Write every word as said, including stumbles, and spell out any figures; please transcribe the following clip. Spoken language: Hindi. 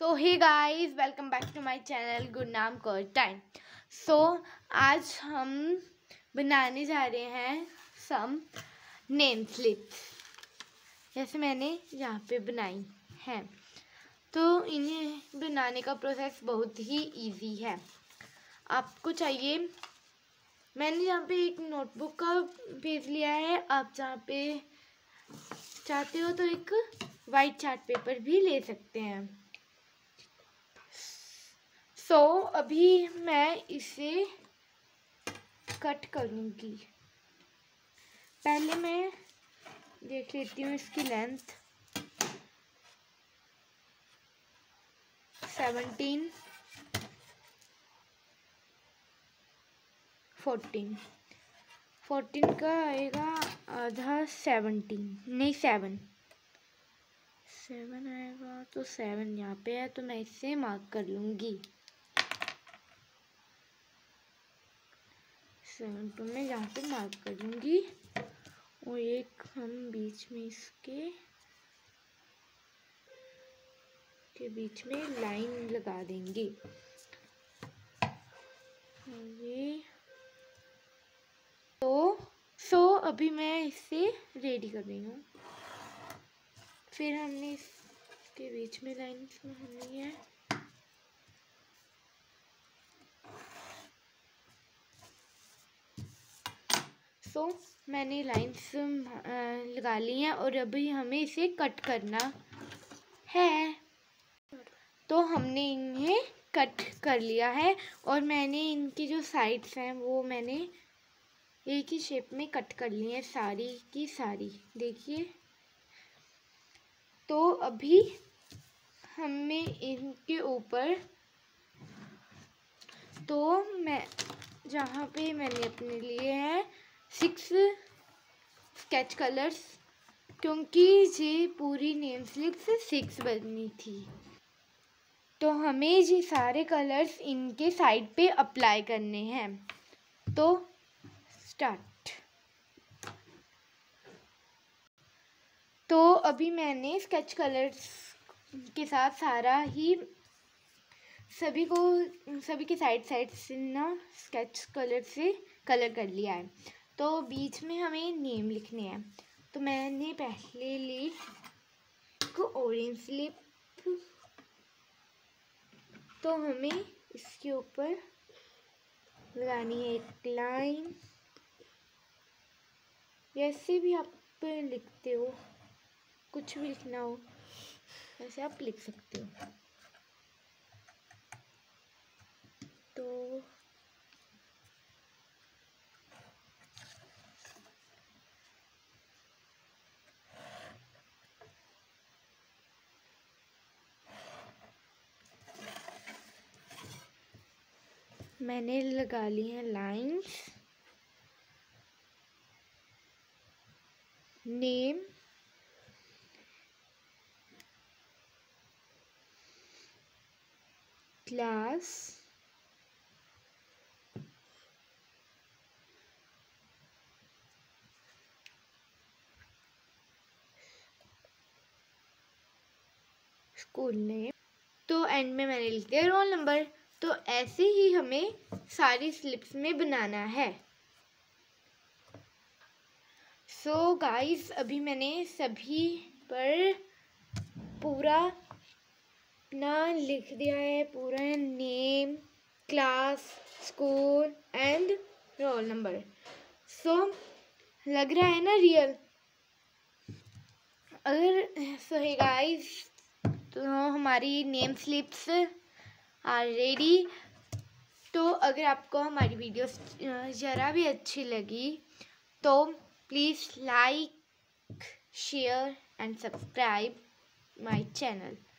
So hey guys, welcome back to my channel Gurnam कर टाइम। सो आज हम बनाने जा रहे हैं सम नेम स्लिप्स, जैसे मैंने यहाँ पे बनाई हैं। तो इन्हें बनाने का प्रोसेस बहुत ही इजी है। आपको चाहिए, मैंने यहाँ पे एक नोटबुक का पेज लिया है। आप जहाँ पे चाहते हो तो एक वाइट चार्ट पेपर भी ले सकते हैं। सो so, अभी मैं इसे कट करूँगी। पहले मैं देख लेती हूँ इसकी लेंथ। सेवनटीन, फोर्टीन फोर्टीन का आएगा आधा सेवनटीन, नहीं सेवन सेवन आएगा तो सेवन यहाँ पे है, तो मैं इसे मार्क कर लूँगी। सेवन टू में यहाँ पे मार्क कर लूँगी और एक हम बीच में इसके के बीच में लाइन लगा देंगे। ये तो सो अभी मैं इसे रेडी कर रही हूँ। फिर हमने इसके बीच में लाइन लगानी है। सो so, मैंने लाइन्स लगा ली हैं और अभी हमें इसे कट करना है। तो हमने इन्हें कट कर लिया है और मैंने इनकी जो साइड्स हैं वो मैंने एक ही शेप में कट कर ली है, सारी की सारी। देखिए, तो अभी हमें इनके ऊपर, तो मैं जहाँ पे मैंने अपने लिए हैं सिक्स स्केच कलर्स, क्योंकि ये पूरी नेम स्लिप्स सिक्स बननी थी। तो हमें ये सारे कलर्स इनके साइड पे अप्लाई करने हैं। तो स्टार्ट। तो अभी मैंने स्केच कलर्स के साथ सारा ही सभी को सभी के साइड साइड से ना स्केच कलर से कलर कर लिया है। तो बीच में हमें नेम लिखने हैं। तो मैंने पहले ली को ऑरेंज स्लिप, तो हमें इसके ऊपर लगानी है एक लाइन। जैसे भी आप लिखते हो, कुछ भी लिखना हो वैसे आप लिख सकते हो। तो मैंने लगा ली हैं lines. Name, class, school name, तो एंड में मैंने लिख दिया रोल नंबर। तो ऐसे ही हमें सारी स्लिप्स में बनाना है। सो so गाइस, अभी मैंने सभी पर पूरा ना लिख दिया है, पूरा name, class, school and roll number. So लग रहा है ना रियल। अगर सो है गाइस, तो हमारी नेम स्लिप्स आर रेडी। तो अगर आपको हमारी वीडियोस ज़रा भी अच्छी लगी तो please like, share and subscribe my channel.